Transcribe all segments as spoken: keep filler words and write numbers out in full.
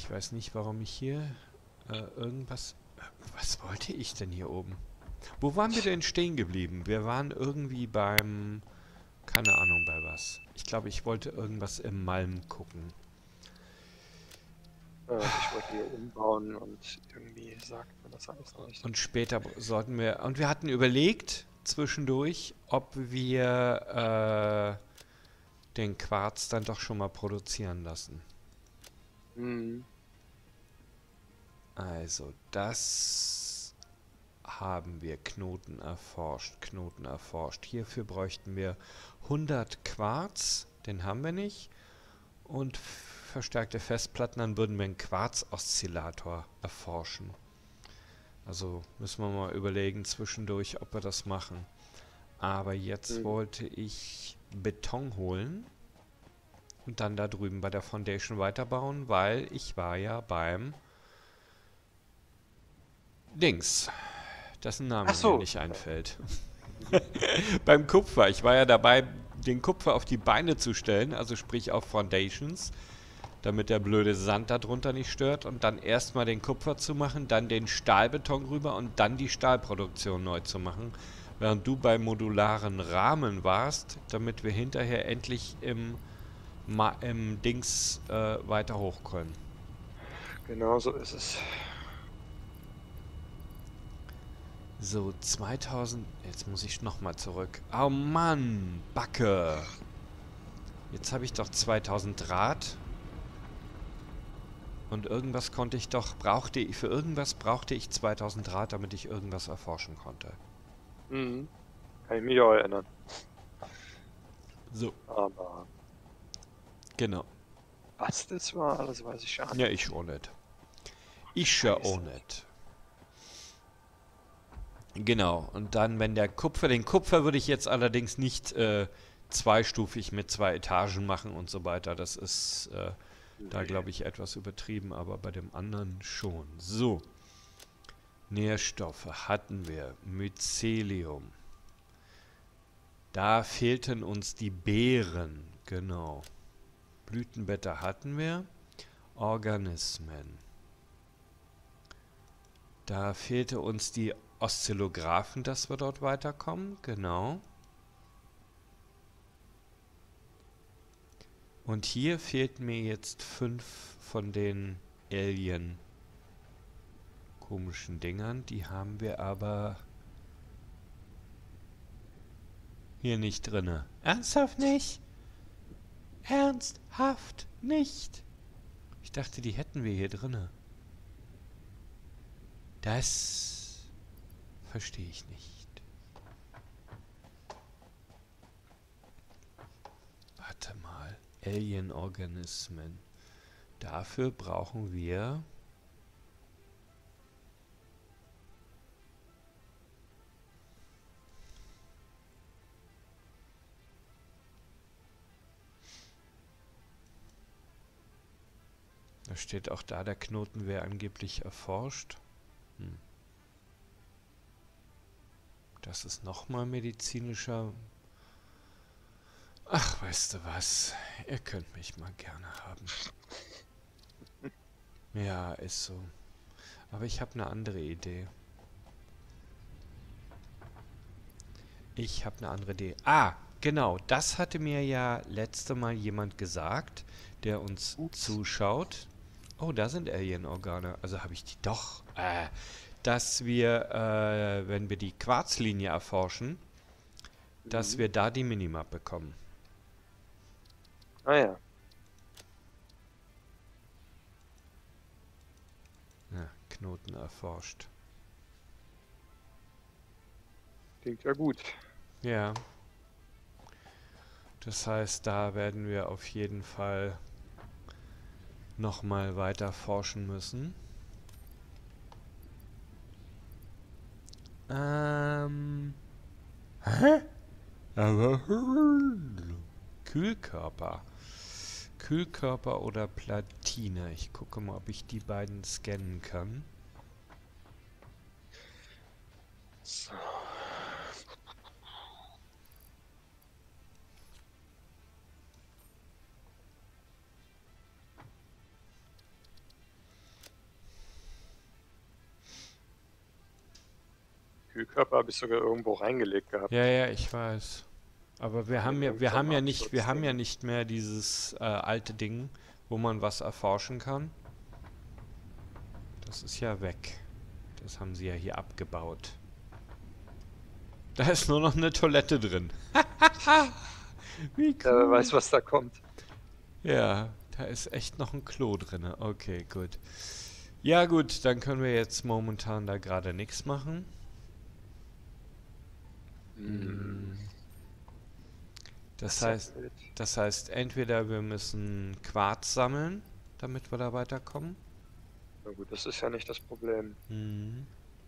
Ich weiß nicht, warum ich hier äh, irgendwas... Was wollte ich denn hier oben? Wo waren wir denn stehen geblieben? Wir waren irgendwie beim... Keine Ahnung bei was. Ich glaube, ich wollte irgendwas im Malm gucken. Äh, und ich wollte hier umbauen und irgendwie sagt man das alles noch nicht. Und später sollten wir... Und wir hatten überlegt, zwischendurch, ob wir äh, den Quarz dann doch schon mal produzieren lassen. Mhm. Also, das haben wir. Knoten erforscht, Knoten erforscht. Hierfür bräuchten wir hundert Quarz, den haben wir nicht. Und verstärkte Festplatten, dann würden wir einen Quarz-Oszillator erforschen. Also müssen wir mal überlegen zwischendurch, ob wir das machen. Aber jetzt Mhm. wollte ich Beton holen und dann da drüben bei der Foundation weiterbauen, weil ich war ja beim Dings, dessen Ach Name mir so. nicht einfällt. Mhm. Beim Kupfer. Ich war ja dabei, den Kupfer auf die Beine zu stellen, also sprich auf Foundations, damit der blöde Sand darunter nicht stört und dann erstmal den Kupfer zu machen, dann den Stahlbeton rüber und dann die Stahlproduktion neu zu machen, während du bei modularen Rahmen warst, damit wir hinterher endlich im, Ma im Dings äh, weiter hoch können. Genau so ist es. So, zweitausend... Jetzt muss ich nochmal zurück. Oh Mann, Backe. Jetzt habe ich doch zweitausend Draht. Und irgendwas konnte ich doch... Brauchte ich... Für irgendwas brauchte ich zweitausend Draht, damit ich irgendwas erforschen konnte. Mhm. Kann ich mich auch erinnern. So, Aber genau. was das war, das weiß ich ja Ja, ich nicht. schon nicht. Ich schon auch Scheiße. nicht. Genau. Und dann, wenn der Kupfer... Den Kupfer würde ich jetzt allerdings nicht äh, zweistufig mit zwei Etagen machen und so weiter. Das ist... Äh, Da Nee. glaube ich etwas übertrieben, aber bei dem anderen schon. So, Nährstoffe hatten wir. Mycelium. Da fehlten uns die Beeren. Genau. Blütenblätter hatten wir. Organismen. Da fehlte uns die Oszillographen, dass wir dort weiterkommen. Genau. Und hier fehlten mir jetzt fünf von den Alien komischen Dingern. Die haben wir aber hier nicht drinne. Ernsthaft nicht? Ernsthaft nicht? Ich dachte, die hätten wir hier drinne. Das verstehe ich nicht. Warte mal. Alien-Organismen. Dafür brauchen wir... Da steht auch da, der Knoten wäre angeblich erforscht. Hm. Das ist nochmal medizinischer... Ach, weißt du was? Ihr könnt mich mal gerne haben. Ja, ist so. Aber ich habe eine andere Idee. Ich habe eine andere Idee. Ah, genau. Das hatte mir ja letzte Mal jemand gesagt, der uns Ups. zuschaut. Oh, da sind Alien-Organe. Also habe ich die doch. Äh, dass wir, äh, wenn wir die Quarzlinie erforschen, dass Mhm. wir da die Minimap bekommen. Ah ja. Ja, Knoten erforscht. Klingt ja gut. Ja, das heißt, da werden wir auf jeden Fall nochmal weiter forschen müssen. Ähm. Hä? Aber. Kühlkörper. Kühlkörper oder Platine. Ich gucke mal, ob ich die beiden scannen kann. So. Kühlkörper habe ich sogar irgendwo reingelegt gehabt. Ja, ja, ich weiß. Aber wir haben ja, wir Irgend so haben ein ja nicht, wir haben ja Absturzding. nicht mehr dieses äh, alte Ding, wo man was erforschen kann. Das ist ja weg. Das haben sie ja hier abgebaut. Da ist nur noch eine Toilette drin. Wie Ja, wer weiß, cool. was da kommt. Ja, da ist echt noch ein Klo drin. Okay, gut. Ja gut, dann können wir jetzt momentan da gerade nichts machen. Hm, das Das ist ja heißt, blöd. das heißt, entweder wir müssen Quarz sammeln, damit wir da weiterkommen. Na gut, das ist ja nicht das Problem. Mhm.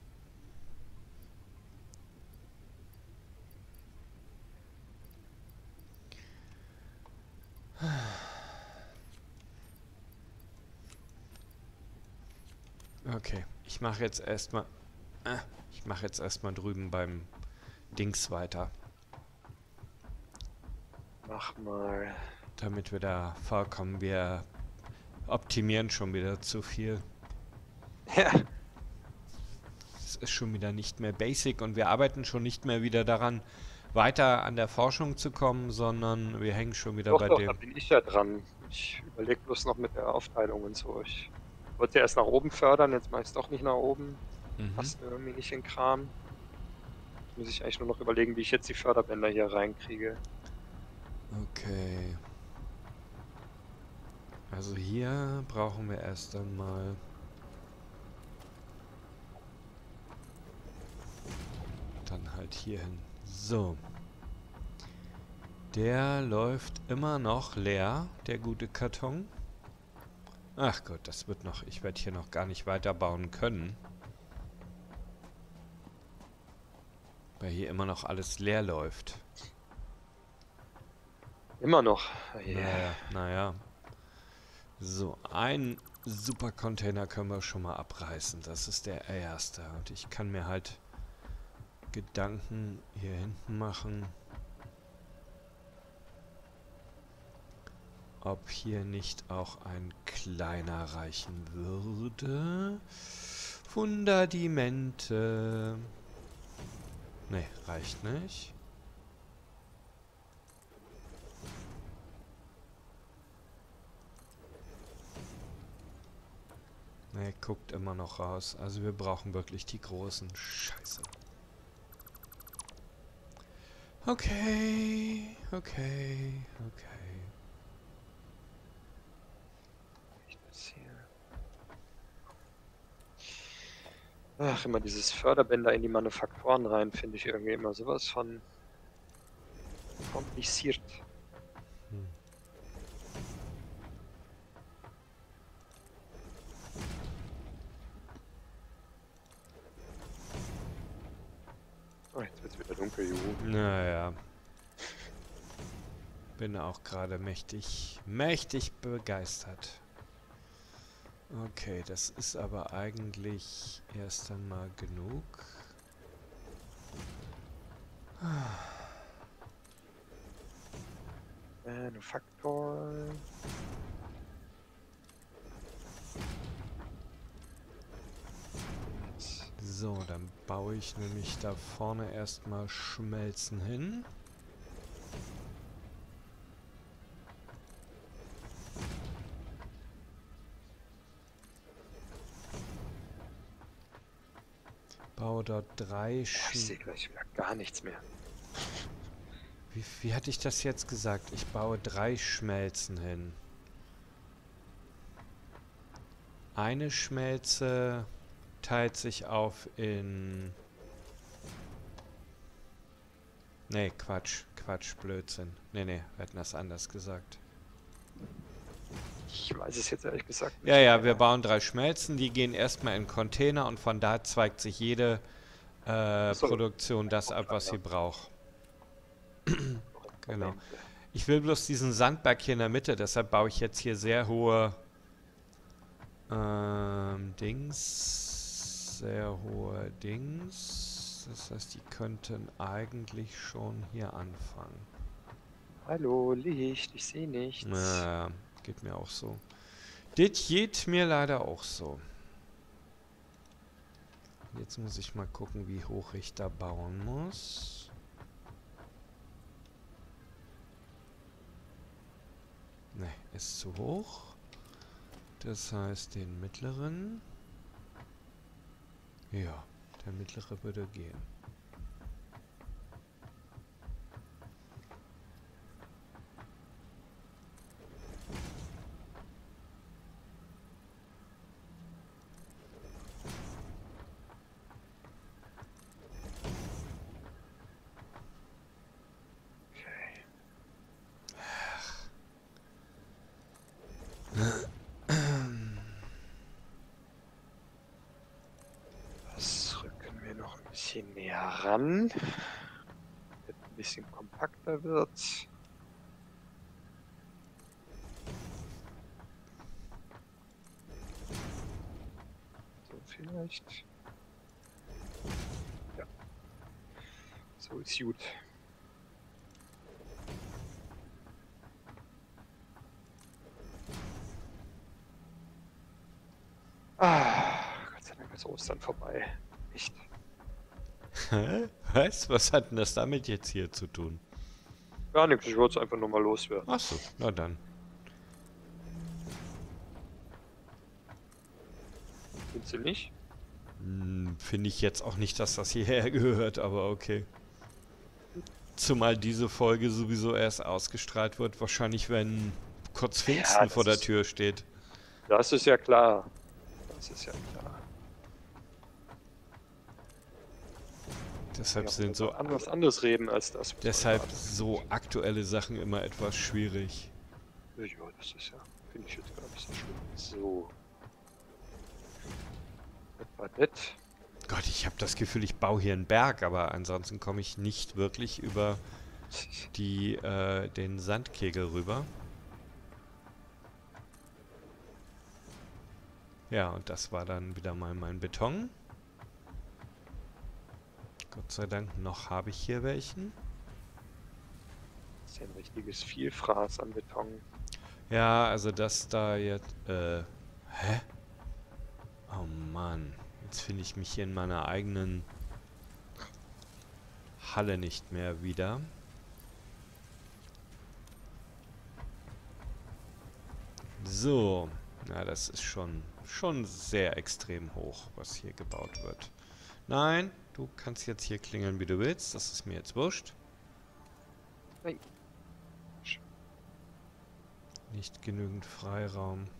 Okay, ich mache jetzt erstmal, äh, ich mache jetzt erstmal drüben beim Dings weiter, Mach mal. damit wir da vorkommen. Wir optimieren schon wieder zu viel. Ja, Es ist schon wieder nicht mehr basic und wir arbeiten schon nicht mehr wieder daran, weiter an der Forschung zu kommen, sondern wir hängen schon wieder doch, bei doch, da dem. bin ich ja dran. Ich überlege bloß noch mit der Aufteilung und so. Ich wollte ja erst nach oben fördern, jetzt mache ich es doch nicht nach oben. Mhm. Passt mir irgendwie nicht in den Kram. Jetzt muss ich eigentlich nur noch überlegen, wie ich jetzt die Förderbänder hier reinkriege. Okay. Also hier brauchen wir erst einmal dann halt hier hin. So. Der läuft immer noch leer, der gute Karton. Ach Gott, das wird noch. Ich werde hier noch gar nicht weiterbauen können. Weil hier immer noch alles leer läuft. Immer noch. Oh je. Naja, naja. So, ein super Container können wir schon mal abreißen. Das ist der erste. Und ich kann mir halt Gedanken hier hinten machen, ob hier nicht auch ein kleiner reichen würde. Fundamente. Ne, reicht nicht. Ne, guckt immer noch raus. Also wir brauchen wirklich die großen. Scheiße. Okay, okay, okay. Ich das hier. Ach, immer dieses Förderbänder in die Manufaktoren rein, finde ich irgendwie immer sowas von kompliziert. Hm. Oh, jetzt wird es wieder dunkel, juhu. Naja. Bin auch gerade mächtig, mächtig begeistert. Okay, das ist aber eigentlich erst einmal genug. Manufaktor. Jetzt. So, dann baue ich nämlich da vorne erstmal Schmelzen hin. Baue dort drei Oh, ich Sch sehe gleich wieder gar nichts mehr. Wie, wie hatte ich das jetzt gesagt? Ich baue drei Schmelzen hin. Eine Schmelze teilt sich auf in... Nee, Quatsch. Quatsch, Blödsinn. Nee, nee, wir hätten das anders gesagt. Ich weiß es jetzt ehrlich gesagt nicht Ja, ja, wir mehr. bauen drei Schmelzen, die gehen erstmal in Container und von da zweigt sich jede äh, So, Produktion das ab, was ja. sie braucht. Genau. Moment. Ich will bloß diesen Sandberg hier in der Mitte, deshalb baue ich jetzt hier sehr hohe ähm, Dings. Sehr hohe Dings. Das heißt, die könnten eigentlich schon hier anfangen. Hallo, Licht, ich sehe nichts. Naja, geht mir auch so. Das geht mir leider auch so. Jetzt muss ich mal gucken, wie hoch ich da bauen muss. Ne, ist zu hoch. Das heißt, den mittleren. Ja, der mittlere würde gehen. Das rücken wir noch ein bisschen näher ran, damit ein bisschen kompakter wird. So vielleicht. Ja. So ist gut. Ah, Gott sei Dank ist Ostern vorbei. Echt. Hä? Was? Was hat denn das damit jetzt hier zu tun? Gar nichts, ich wollte es einfach nur mal loswerden. Ach so, na dann. Findest du nicht? Hm, finde ich jetzt auch nicht, dass das hierher gehört, aber okay. Zumal diese Folge sowieso erst ausgestrahlt wird, wahrscheinlich wenn kurz Pfingsten Ja, vor der ist, Tür steht. Das ist ja klar. Das ist ja klar. Deshalb Ja, sind so an was anderes reden als das. Was deshalb so aktuelle Sachen immer etwas schwierig. Ja, das ist ja, finde ich jetzt gar nicht so schlimm. So. Das war nett. Gott, ich habe das Gefühl, ich baue hier einen Berg, aber ansonsten komme ich nicht wirklich über die, äh, den Sandkegel rüber. Ja, und das war dann wieder mal mein Beton. Gott sei Dank, noch habe ich hier welchen. Das ist ja ein richtiges Vielfraß an Beton. Ja, also das da jetzt, äh, hä? Oh Mann, jetzt finde ich mich hier in meiner eigenen Halle nicht mehr wieder. So, na das ist schon, schon sehr extrem hoch, was hier gebaut wird. Nein, du kannst jetzt hier klingeln, wie du willst, das ist mir jetzt wurscht. Nein. Nicht genügend Freiraum. Hm.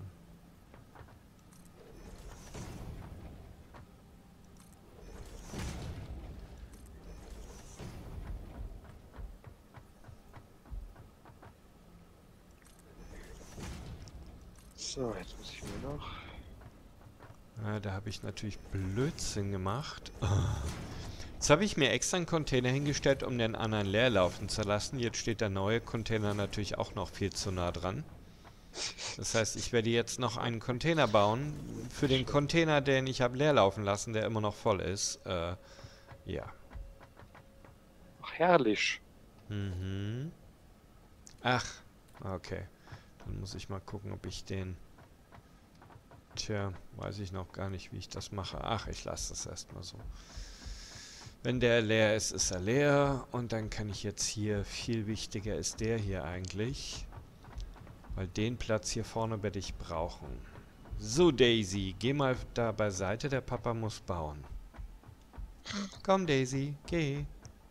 So, jetzt muss ich mir noch. Ja, da habe ich natürlich Blödsinn gemacht. Oh. Jetzt habe ich mir extra einen Container hingestellt, um den anderen leer laufen zu lassen. Jetzt steht der neue Container natürlich auch noch viel zu nah dran. Das heißt, ich werde jetzt noch einen Container bauen für den Container, den ich habe leer laufen lassen, der immer noch voll ist. Äh, ja. Ach, herrlich. Mhm. Ach, okay. Dann muss ich mal gucken, ob ich den... Tja, weiß ich noch gar nicht, wie ich das mache. Ach, ich lasse das erstmal so. Wenn der leer ist, ist er leer. Und dann kann ich jetzt hier... Viel wichtiger ist der hier eigentlich. Weil den Platz hier vorne werde ich brauchen. So, Daisy, geh mal da beiseite. Der Papa muss bauen. Komm, Daisy, geh.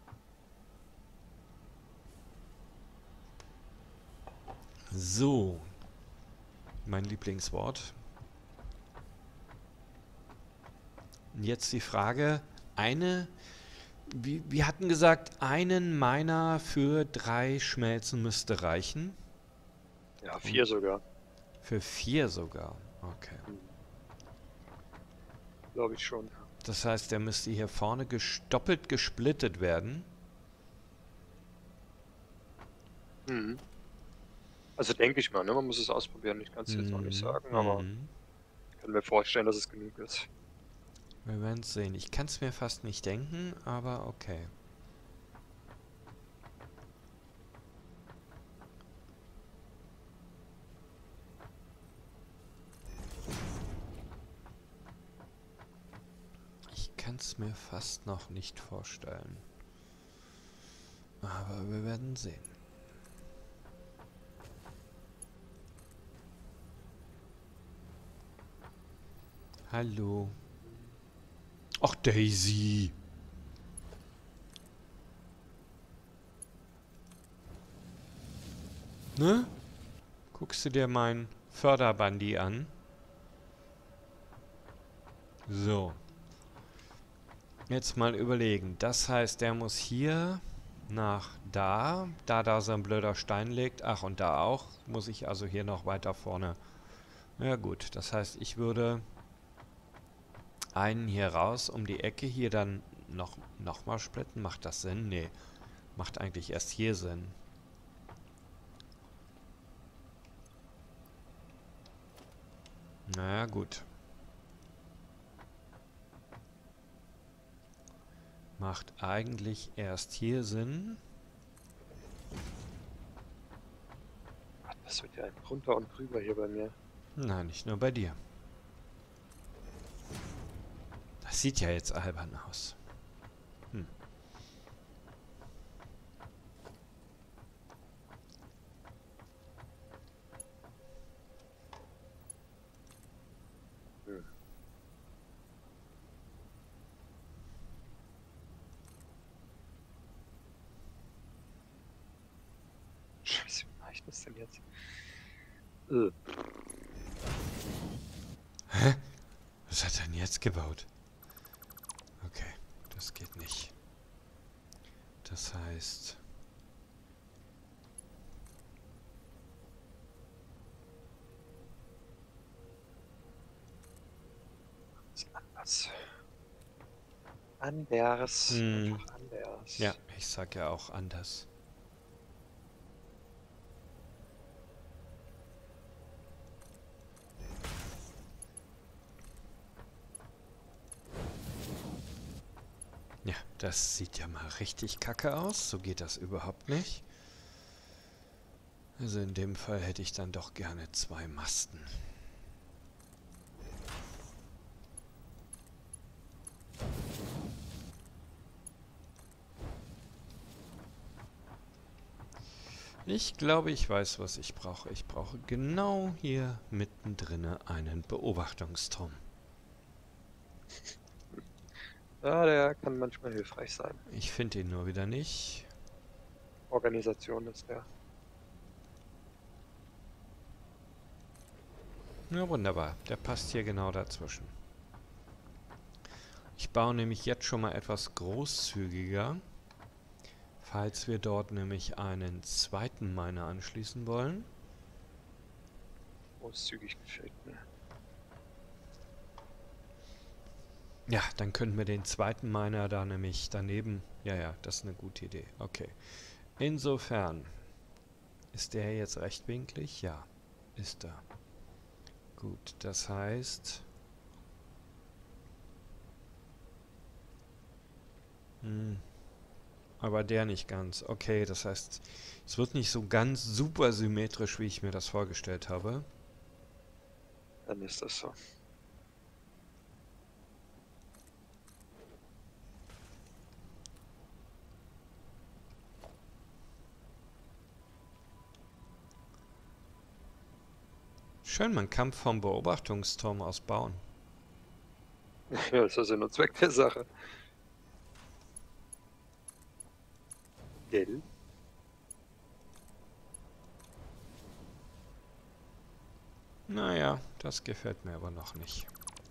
So. Mein Lieblingswort. Und jetzt die Frage. Eine... Wir, wir hatten gesagt, einen Miner für drei Schmelzen müsste reichen. Ja, vier sogar. Für vier sogar. Okay. Glaube ich schon. Das heißt, der müsste hier vorne doppelt gesplittet werden. Mhm. Also denke ich mal, ne? Man muss es ausprobieren. Ich kann es jetzt auch nicht sagen, aber Mhm. ich kann mir vorstellen, dass es genug ist. Wir werden es sehen. Ich kann es mir fast nicht denken, aber okay. kann es mir fast noch nicht vorstellen. Aber wir werden sehen. Hallo. Ach, Daisy. Ne? Guckst du dir mein Förderbandi an? So. Jetzt mal überlegen. Das heißt, der muss hier nach da. Da da so ein blöder Stein liegt. Ach, und da auch. Muss ich also hier noch weiter vorne. Ja gut, das heißt, ich würde einen hier raus um die Ecke. Hier dann noch, noch mal splitten. Macht das Sinn? Nee. Macht eigentlich erst hier Sinn. Naja, gut. Macht eigentlich erst hier Sinn. Ach, das wird ja ein drunter und drüber hier bei mir. Nein, nicht nur bei dir. Das sieht ja jetzt albern aus. Hm. Hm. Scheiße, wie mache ich das denn jetzt? Äh. Hä? Was hat er denn jetzt gebaut? Okay, das geht nicht. Das heißt... Ist anders. Anders. Hm. Einfach anders. Ja, ich sag ja auch anders. Ja, das sieht ja mal richtig kacke aus. So geht das überhaupt nicht. Also in dem Fall hätte ich dann doch gerne zwei Masten. Ich glaube, ich weiß, was ich brauche. Ich brauche genau hier mittendrin einen Beobachtungsturm. Ja, der kann manchmal hilfreich sein. Ich finde ihn nur wieder nicht. Organisation ist der. Ja, wunderbar. Der passt hier genau dazwischen. Ich baue nämlich jetzt schon mal etwas großzügiger, falls wir dort nämlich einen zweiten Miner anschließen wollen. Großzügig gefällt mir. Ja, dann könnten wir den zweiten Miner da nämlich daneben... Ja, ja, das ist eine gute Idee. Okay. Insofern, ist der jetzt rechtwinklig? Ja, ist er. Gut, das heißt... Hm, aber der nicht ganz. Okay, das heißt, es wird nicht so ganz super symmetrisch, wie ich mir das vorgestellt habe. Dann ist das so. Schön, man kann vom Beobachtungsturm aus bauen. Ja, das ist ja nur Zweck der Sache. Gell? Naja, das gefällt mir aber noch nicht.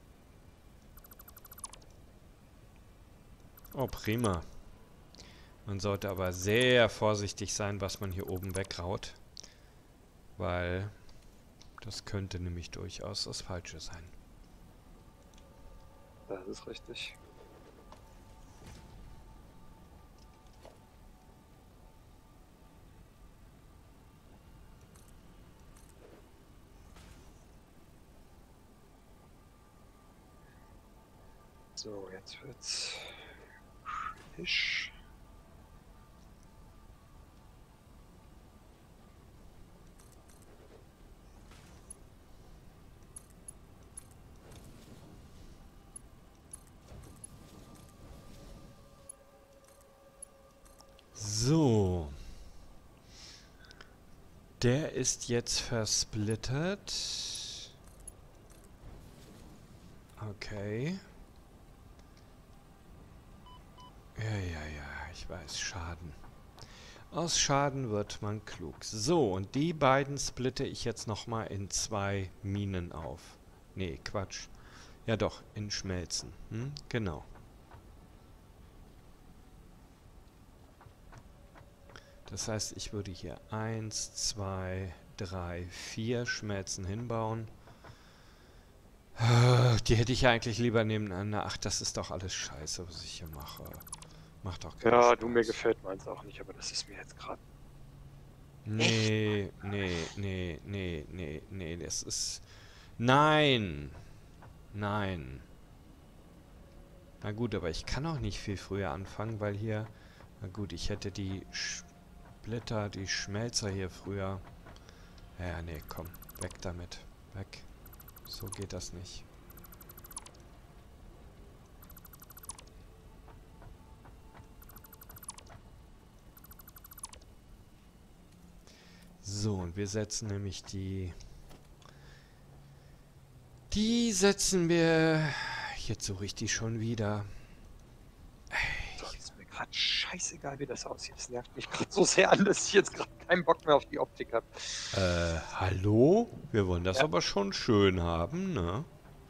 Oh, prima. Man sollte aber sehr vorsichtig sein, was man hier oben wegraut. Weil das könnte nämlich durchaus das Falsche sein. Das ist richtig. So, jetzt wird's kritisch. So. Der ist jetzt versplittert. Okay. Ja, ja, ja, ich weiß, Schaden. Aus Schaden wird man klug. So, und die beiden splitte ich jetzt nochmal in zwei Minen auf. Nee, Quatsch. Ja doch, in Schmelzen. Hm? Genau. Das heißt, ich würde hier eins, zwei, drei, vier Schmelzen hinbauen. Die hätte ich ja eigentlich lieber nebeneinander. Ach, das ist doch alles scheiße, was ich hier mache. Macht doch keinen Ja, Spaß. du, mir gefällt meins auch nicht, aber das ist mir jetzt gerade... Nee, nee, nee, nee, nee, nee, das ist... Nein! Nein. Na gut, aber ich kann auch nicht viel früher anfangen, weil hier... Na gut, ich hätte die Splitter, die Schmelzer hier früher... Ja, nee, komm, weg damit. Weg. So geht das nicht. So, und wir setzen nämlich die... Die setzen wir... Jetzt suche ich die schon wieder. Das ist mir gerade scheißegal, wie das aussieht. Das nervt mich gerade so sehr an, dass ich jetzt gerade keinen Bock mehr auf die Optik habe. Äh, hallo? Wir wollen das Ja. aber schon schön haben, ne?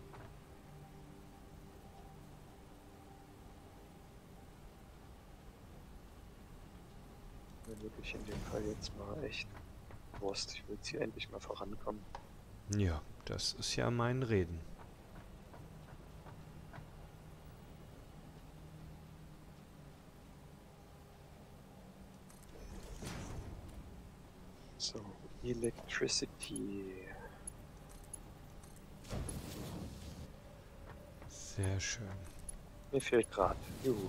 Mir wirklich in dem Fall jetzt mal echt Wurst. Ich will jetzt hier endlich mal vorankommen. Ja, das ist ja mein Reden. So, Electricity. Sehr schön. Mir fehlt Draht. Juhu.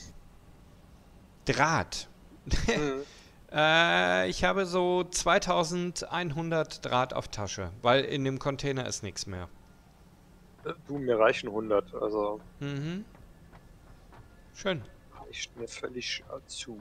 Draht. Mhm. äh, ich habe so zweitausendeinhundert Draht auf Tasche, weil in dem Container ist nichts mehr. Äh, Du, mir reichen hundert, also Mhm. Schön. reicht mir völlig äh, zu.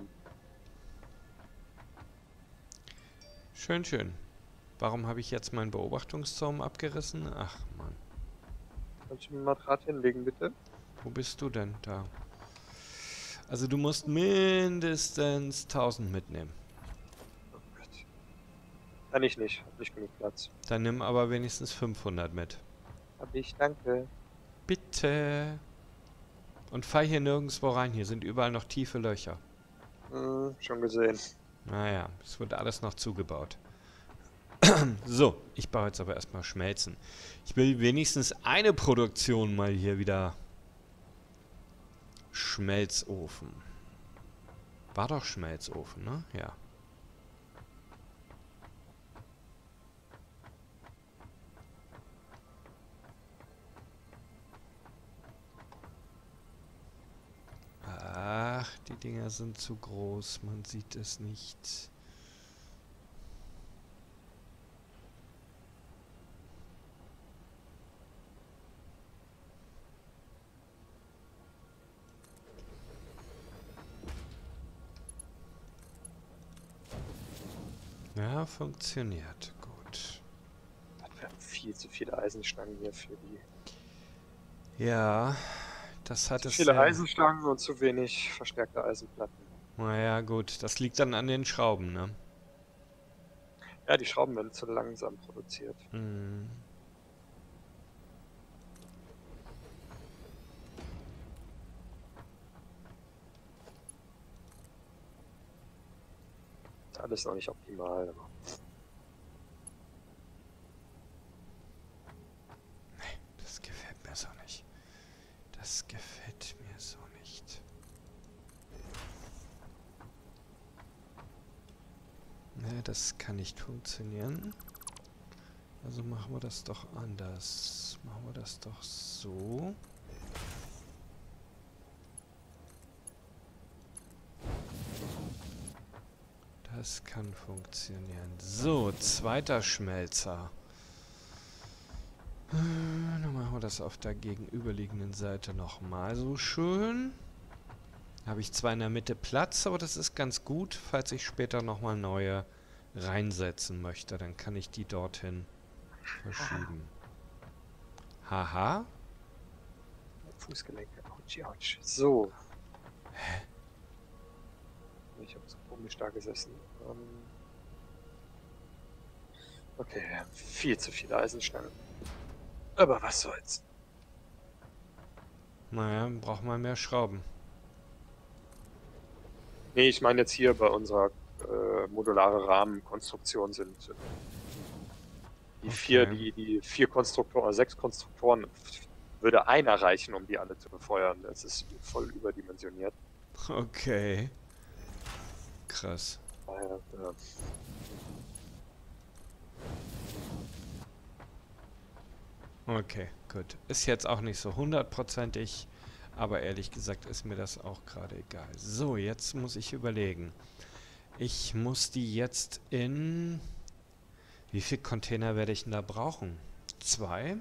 Schön, schön. Warum habe ich jetzt meinen Beobachtungszaum abgerissen? Ach, Mann. Kannst du mir mal Draht hinlegen, bitte? Wo bist du denn da? Also du musst mindestens tausend mitnehmen. Oh Gott. Kann ich nicht, hab nicht genug Platz. Dann nimm aber wenigstens fünfhundert mit. Hab ich, danke. Bitte. Und fall hier nirgendwo rein. Hier sind überall noch tiefe Löcher. Hm, schon gesehen. Naja, es wird alles noch zugebaut. So, ich baue jetzt aber erstmal Schmelzen. Ich will wenigstens eine Produktion mal hier wieder... Schmelzofen. War doch Schmelzofen, ne? Ja. Ach, die Dinger sind zu groß. Man sieht es nicht. Ja, funktioniert. Gut. Wir haben viel zu viele Eisenstangen hier für die. Ja, das hat Zu es viele sehr... Eisenstangen und zu wenig verstärkte Eisenplatten. Naja, gut. Das liegt dann an den Schrauben, ne? Ja, die Schrauben werden zu langsam produziert. Hm. Ist alles noch nicht optimal, aber Das gefällt mir so nicht. Das gefällt mir so nicht. Ne, das kann nicht funktionieren. Also machen wir das doch anders. Machen wir das doch so. Das kann funktionieren. So, zweiter Schmelzer. Äh, Dann machen wir das auf der gegenüberliegenden Seite nochmal so schön. Habe ich zwar in der Mitte Platz, aber das ist ganz gut, falls ich später nochmal neue reinsetzen möchte. Dann kann ich die dorthin verschieben. Haha. Fußgelenke. Autsch, autsch. So. Ich habe so komisch da gesessen. Ähm okay, wir haben viel zu viele Eisenstangen. Aber was soll's. Naja, braucht man mehr Schrauben. Nee, ich meine jetzt hier bei unserer äh, modulare Rahmenkonstruktion sind sind die Okay. vier, die, die vier Konstruktoren, sechs Konstruktoren, würde einer reichen, um die alle zu befeuern. Das ist voll überdimensioniert. Okay. Krass. Daher, äh, Okay, gut. Ist jetzt auch nicht so hundertprozentig, aber ehrlich gesagt ist mir das auch gerade egal. So, jetzt muss ich überlegen. Ich muss die jetzt in... Wie viele Container werde ich denn da brauchen? Zwei?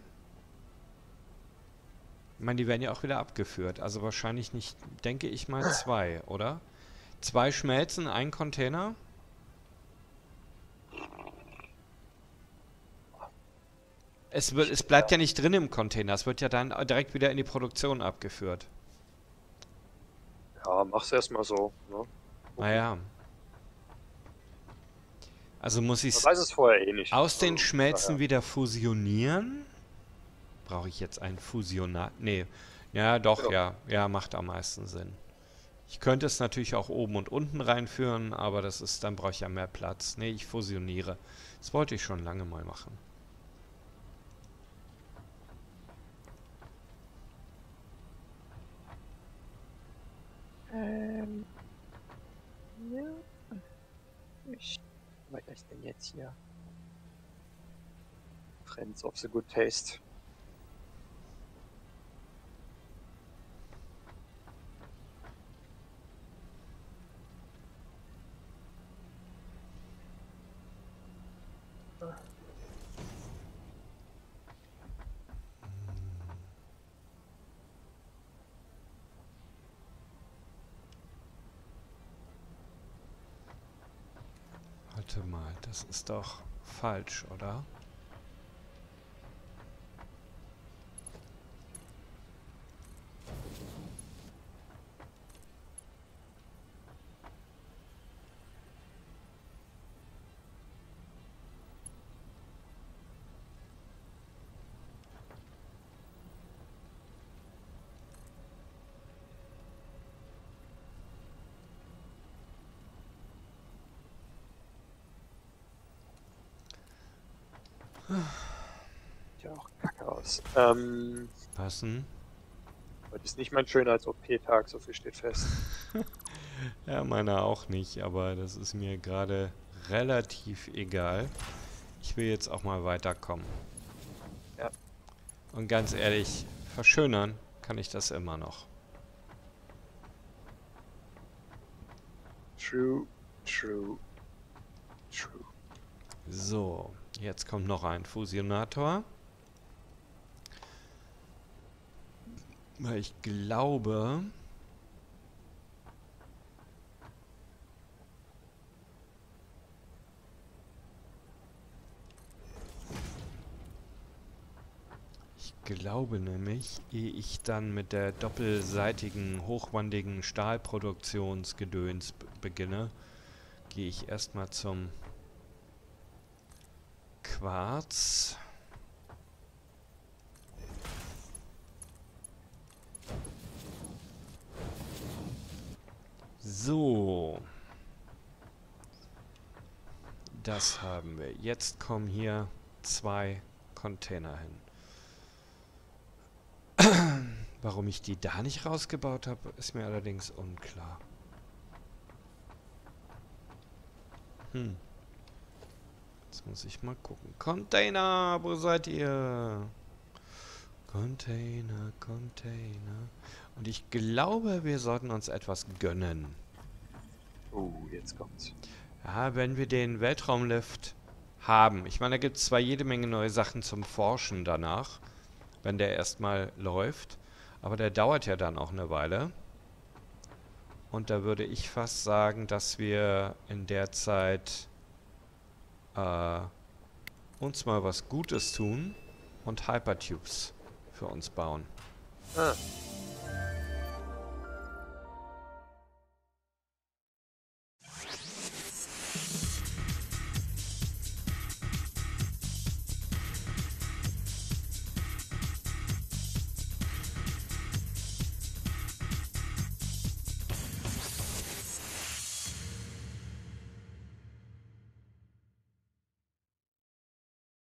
Ich meine, die werden ja auch wieder abgeführt. Also wahrscheinlich nicht, denke ich mal, zwei, oder? Zwei Schmelzen, ein Container? Es, wird, es bleibt ja nicht drin im Container. Es wird ja dann direkt wieder in die Produktion abgeführt. ja, mach's erstmal so. Ne? Naja. Also muss ich Man es weiß es vorher eh nicht. aus den Also, Schmelzen daher. wieder fusionieren? Brauche ich jetzt einen Fusionar? Nee. Ja, doch, ja. Ja. ja. macht am meisten Sinn. Ich könnte es natürlich auch oben und unten reinführen, aber das ist, dann brauche ich ja mehr Platz. Nee, ich fusioniere. Das wollte ich schon lange mal machen. Ähm. Ja. Ich. Was ist denn jetzt hier? Friends of the Good Taste. Warte mal, das ist doch falsch, oder? Sieht ja auch kacke aus. Ähm. Passen. Heute ist nicht mein Schönheits-O P-Tag, so viel steht fest. Ja, meiner auch nicht, aber das ist mir gerade relativ egal. Ich will jetzt auch mal weiterkommen. Ja. Und ganz ehrlich, verschönern kann ich das immer noch. True, true, true. So, jetzt kommt noch ein Fusionator. Weil ich glaube... Ich glaube nämlich, ehe ich dann mit der doppelseitigen, hochwandigen Stahlproduktionsgedöns b- beginne, gehe ich erstmal zum Quarz. So. Das haben wir. Jetzt kommen hier zwei Container hin. Warum ich die da nicht rausgebaut habe, ist mir allerdings unklar. Hm. Jetzt muss ich mal gucken. Container, wo seid ihr? Container, Container. Und ich glaube, wir sollten uns etwas gönnen. Oh, jetzt kommt's. Ja, wenn wir den Weltraumlift haben. Ich meine, da gibt es zwar jede Menge neue Sachen zum Forschen danach, wenn der erstmal läuft. Aber der dauert ja dann auch eine Weile. Und da würde ich fast sagen, dass wir in der Zeit äh, uns mal was Gutes tun und Hypertubes für uns bauen. Ah,